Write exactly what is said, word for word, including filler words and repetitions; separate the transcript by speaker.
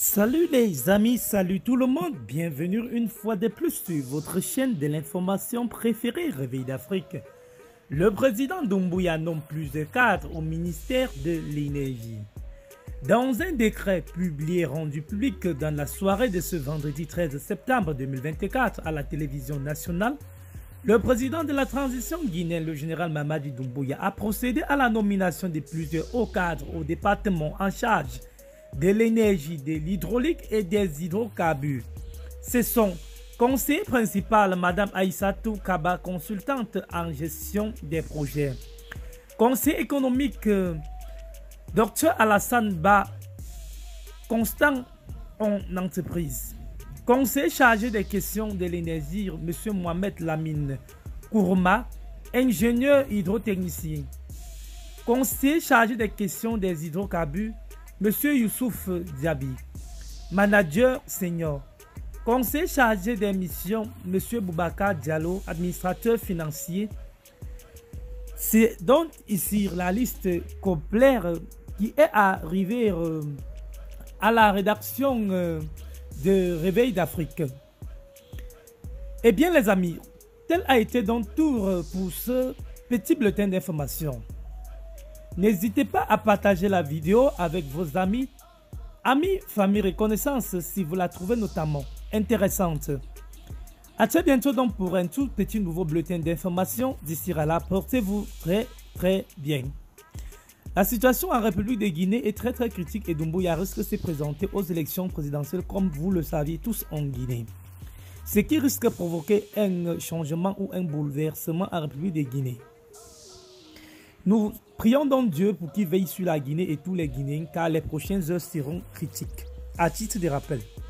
Speaker 1: Salut les amis, salut tout le monde, bienvenue une fois de plus sur votre chaîne de l'information préférée Réveil d'Afrique. Le président Doumbouya nomme plus de cadres au ministère de l'énergie. Dans un décret publié rendu public dans la soirée de ce vendredi treize septembre deux mille vingt-quatre à la télévision nationale, le président de la transition guinéenne, le général Mamadi Doumbouya, a procédé à la nomination de plusieurs hauts cadres au département en charge de l'énergie, de l'hydraulique et des hydrocarbures. C'est son conseiller principal, Mme Aïssatou Kaba, consultante en gestion des projets. Conseiller économique, Dr Alassane Ba, constant en entreprise. Conseiller chargé des questions de l'énergie, M. Mohamed Lamine Kourma, ingénieur hydrotechnicien. Conseiller chargé des questions des hydrocarbures, M. Youssouf Diaby, manager senior. Conseiller chargé des missions, M. Boubacar Diallo, administrateur financier. C'est donc ici la liste complète qui est arrivée à la rédaction de Réveil d'Afrique. Eh bien les amis, tel a été donc tour pour ce petit bulletin d'information. N'hésitez pas à partager la vidéo avec vos amis, amis, famille et connaissances si vous la trouvez notamment intéressante. A très bientôt donc pour un tout petit nouveau bulletin d'information. D'ici là, portez-vous très très bien. La situation en République de Guinée est très très critique et Doumbouya risque de se présenter aux élections présidentielles comme vous le saviez tous en Guinée. Ce qui risque de provoquer un changement ou un bouleversement en République de Guinée. Nous prions donc Dieu pour qu'il veille sur la Guinée et tous les Guinéens car les prochaines heures seront critiques. À titre de rappel,